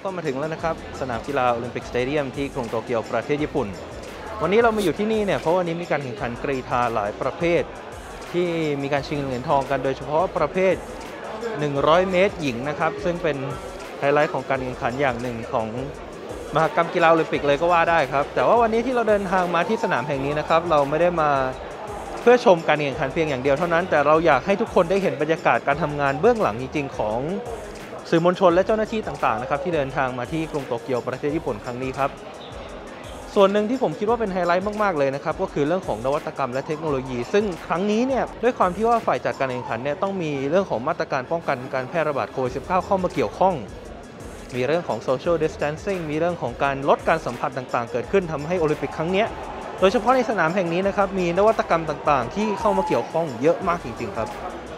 ก็มาถึงแล้วนะครับสนามกีฬาโอลิมปิกสเตเดียมที่กรุงโตเกียวประเทศญี่ปุ่นวันนี้เรามาอยู่ที่นี่เนี่ยเพราะวันนี้มีการแข่งขันกรีฑาหลายประเภทที่มีการชิงเหรียญทองกันโดยเฉพาะประเภท100เมตรหญิงนะครับซึ่งเป็นไฮไลท์ของการแข่งขันอย่างหนึ่งของมหกรรมกีฬาโอลิมปิกเลยก็ว่าได้ครับแต่ว่าวันนี้ที่เราเดินทางมาที่สนามแห่งนี้นะครับเราไม่ได้มาเพื่อชมการแข่งขันเพียงอย่างเดียวเท่านั้นแต่เราอยากให้ทุกคนได้เห็นบรรยากาศการทำงานเบื้องหลังจริงๆของสื่อมวลชนและเจ้าหน้าที่ต่างๆนะครับที่เดินทางมาที่กรุงโตเกียวประเทศญี่ปุ่นครั้งนี้ครับส่วนหนึ่งที่ผมคิดว่าเป็นไฮไลท์มากๆเลยนะครับก็คือเรื่องของนวัตกรรมและเทคโนโลยีซึ่งครั้งนี้เนี่ยด้วยความที่ว่าฝ่ายจัดการแข่งขันเนี่ยต้องมีเรื่องของมาตรการป้องกันการแพร่ระบาดโควิด -19 เข้ามาเกี่ยวข้องมีเรื่องของ social distancing มีเรื่องของการลดการสัมผัสต่างๆเกิดขึ้นทำให้โอลิมปิกครั้งนี้โดยเฉพาะในสนามแห่งนี้นะครับมีนวัตกรรมต่างๆที่เข้ามาเกี่ยวข้องเยอะมากจริงๆครับ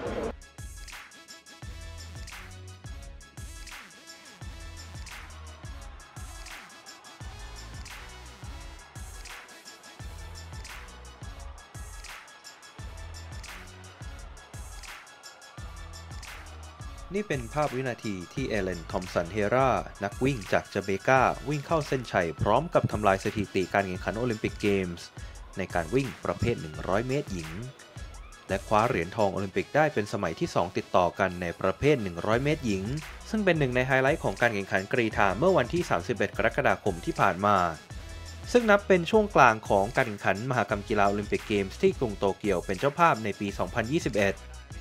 นี่เป็นภาพวินาทีที่เอเลน ทอมสันเฮรานักวิ่งจากจาเมกาวิ่งเข้าเส้นชัยพร้อมกับทำลายสถิติการแข่งขันโอลิมปิกเกมส์ในการวิ่งประเภท100เมตรหญิงและคว้าเหรียญทองโอลิมปิกได้เป็นสมัยที่2ติดต่อกันในประเภท100เมตรหญิงซึ่งเป็นหนึ่งในไฮไลท์ของการแข่งขันกรีฑาเมื่อวันที่31กรกฎาคมที่ผ่านมาซึ่งนับเป็นช่วงกลางของการแข่งขันมหกรรมกีฬาโอลิมปิกเกมส์ที่กรุงโตเกียวเป็นเจ้าภาพในปี 2021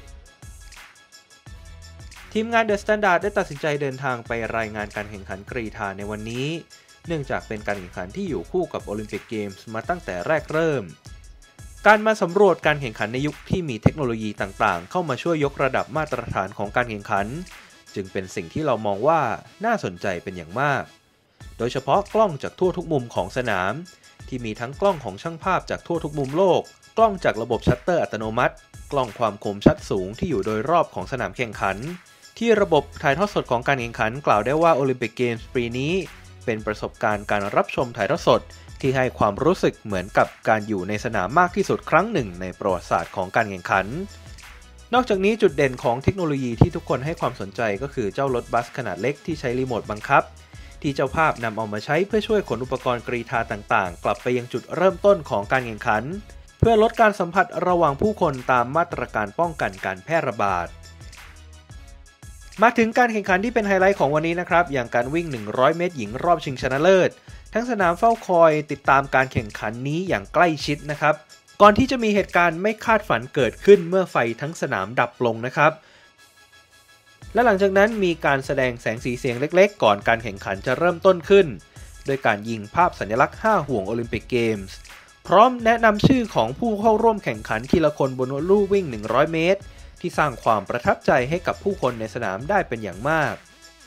ทีมงานเดอะสแตนดาร์ดได้ตัดสินใจเดินทางไปรายงานการแข่งขันกรีฑาในวันนี้เนื่องจากเป็นการแข่งขันที่อยู่คู่กับโอลิมปิกเกมส์มาตั้งแต่แรกเริ่มการมาสำรวจการแข่งขันในยุคที่มีเทคโนโลยีต่างๆเข้ามาช่วยยกระดับมาตรฐานของการแข่งขันจึงเป็นสิ่งที่เรามองว่าน่าสนใจเป็นอย่างมากโดยเฉพาะกล้องจากทั่วทุกมุมของสนามที่มีทั้งกล้องของช่างภาพจากทั่วทุกมุมโลกกล้องจากระบบชัตเตอร์อัตโนมัติกล้องความคมชัดสูงที่อยู่โดยรอบของสนามแข่งขันที่ระบบถ่ายทอดสดของการแข่งขันกล่าวได้ว่าโอลิมปิกเกมส์ปีนี้เป็นประสบการณ์การรับชมถ่ายทอดสดที่ให้ความรู้สึกเหมือนกับการอยู่ในสนามมากที่สุดครั้งหนึ่งในประวัติศาสตร์ของการแข่งขันนอกจากนี้จุดเด่นของเทคโนโลยีที่ทุกคนให้ความสนใจก็คือเจ้ารถบัสขนาดเล็กที่ใช้รีโมทบังคับที่เจ้าภาพนำเอามาใช้เพื่อช่วยขนอุปกรณ์กรีฑาต่างๆกลับไปยังจุดเริ่มต้นของการแข่งขันเพื่อลดการสัมผัสระหว่างผู้คนตามมาตรการป้องกันการแพร่ระบาดมาถึงการแข่งขันที่เป็นไฮไลท์ของวันนี้นะครับอย่างการวิ่ง100เมตรหญิงรอบชิงชนะเลิศทั้งสนามเฝ้าคอยติดตามการแข่งขันนี้อย่างใกล้ชิดนะครับก่อนที่จะมีเหตุการณ์ไม่คาดฝันเกิดขึ้นเมื่อไฟทั้งสนามดับลงนะครับและหลังจากนั้นมีการแสดงแสงสีเสียงเล็กๆก่อนการแข่งขันจะเริ่มต้นขึ้นโดยการยิงภาพสัญลักษณ์5ห่วงโอลิมปิกเกมส์พร้อมแนะนำชื่อของผู้เข้าร่วมแข่งขันทีละคนบนลู่วิ่ง100เมตรที่สร้างความประทับใจให้กับผู้คนในสนามได้เป็นอย่างมาก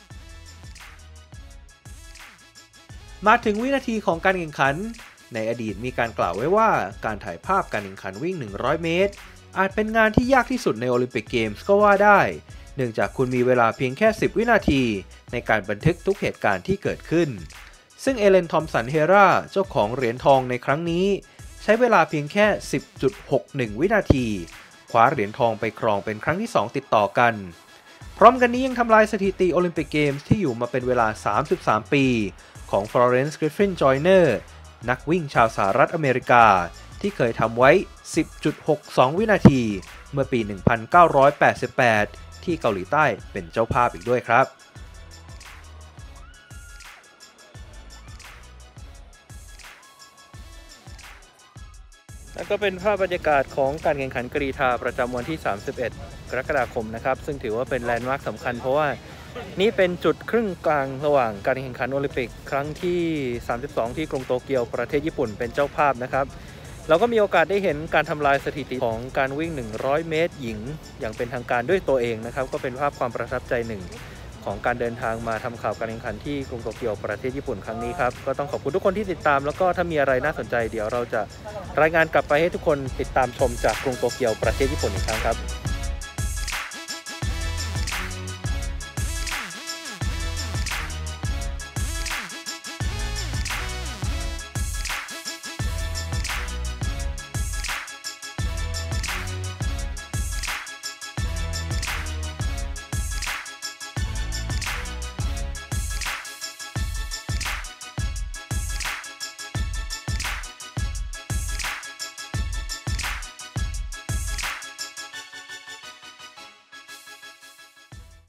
มาถึงวินาทีของการแข่งขันในอดีตมีการกล่าวไว้ว่าการถ่ายภาพการแข่งขันวิ่ง100เมตรอาจเป็นงานที่ยากที่สุดในโอลิมปิกเกมส์ก็ว่าได้เนื่องจากคุณมีเวลาเพียงแค่10วินาทีในการบันทึกทุกเหตุการณ์ที่เกิดขึ้นซึ่งเอเลน ทอมสันเฮราเจ้าของเหรียญทองในครั้งนี้ใช้เวลาเพียงแค่ 10.61 วินาทีคว้าเหรียญทองไปครองเป็นครั้งที่2ติดต่อกันพร้อมกันนี้ยังทำลายสถิติโอลิมปิกเกมส์ที่อยู่มาเป็นเวลา33ปีของฟลอเรนซ์ กริฟฟิน จอยเนอร์นักวิ่งชาวสหรัฐอเมริกาที่เคยทำไว้ 10.62 วินาทีเมื่อปี 1988 ที่เกาหลีใต้เป็นเจ้าภาพอีกด้วยครับแล้วก็เป็นภาพบรรยากาศของการแข่งขันกรีฑาประจำวันที่31กรกฎาคมนะครับซึ่งถือว่าเป็นแลนด์มาร์คสำคัญเพราะว่านี่เป็นจุดครึ่งกลางระหว่างการแข่งขันโอลิมปิกครั้งที่32ที่กรุงโตเกียวประเทศญี่ปุ่นเป็นเจ้าภาพนะครับเราก็มีโอกาสได้เห็นการทำลายสถิติของการวิ่ง100เมตรหญิงอย่างเป็นทางการด้วยตัวเองนะครับก็เป็นภาพความประทับใจหนึ่งของการเดินทางมาทำข่าวการแข่งขันที่กรุงโตเกียวประเทศญี่ปุ่นครั้งนี้ครับก็ต้องขอบคุณทุกคนที่ติดตามแล้วก็ถ้ามีอะไรน่าสนใจเดี๋ยวเราจะรายงานกลับไปให้ทุกคนติดตามชมจากกรุงโตเกียวประเทศญี่ปุ่นอีกครั้งครับ